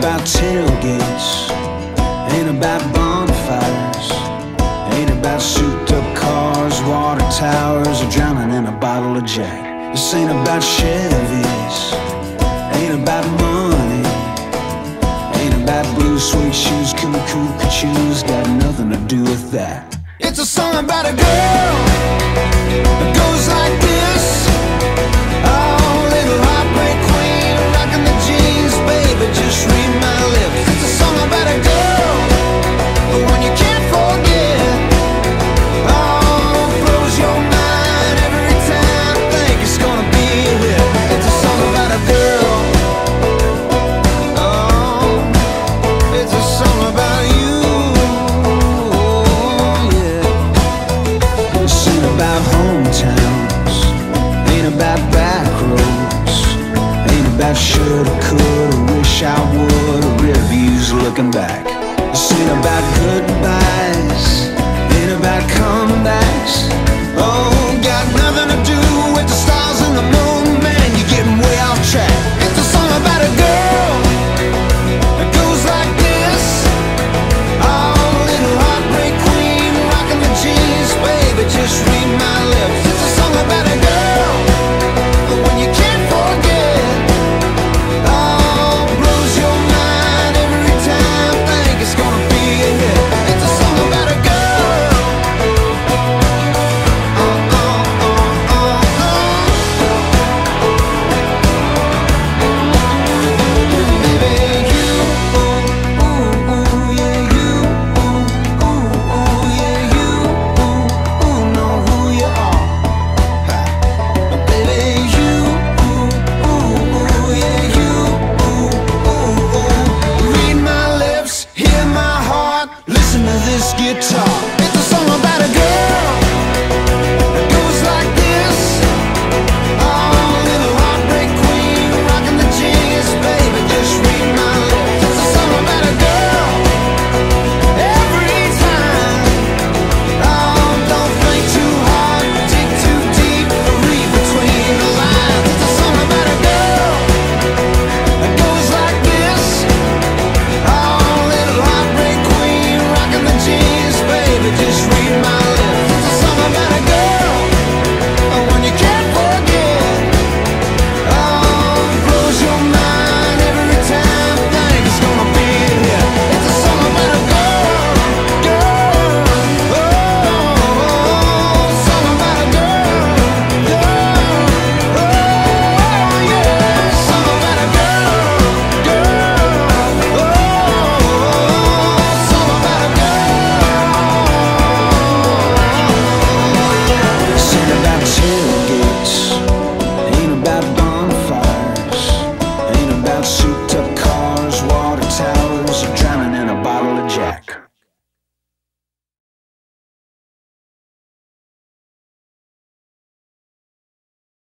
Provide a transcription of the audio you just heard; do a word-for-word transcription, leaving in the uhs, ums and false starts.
about tailgates, ain't about bonfires, ain't about souped up cars, water towers, or drowning in a bottle of Jack. This ain't about Chevys, ain't about money, ain't about blue suede shoes, cuckoo shoes, got nothing to do with that. It's a song about a girl that goes like this. Oh, little heartbreak queen, rocking the jeans, baby, just read my lips. It's a song about a girl, the one you can't forget. Oh, blows your mind every time, think it's gonna be a hit. It's a song about a girl. Oh, it's a song about you. About hometowns, ain't about back roads, ain't about shoulda, coulda, wish I would, or rear views looking back.